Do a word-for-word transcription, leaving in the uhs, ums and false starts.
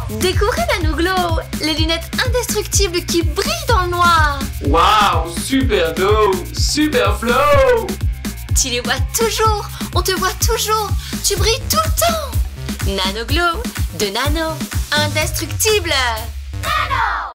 Découvrez NanoGlow, les lunettes indestructibles qui brillent dans le noir. Waouh, super glow, super flow. Tu les vois toujours, on te voit toujours, tu brilles tout le temps. NanoGlow, de nano, indestructible. Nano!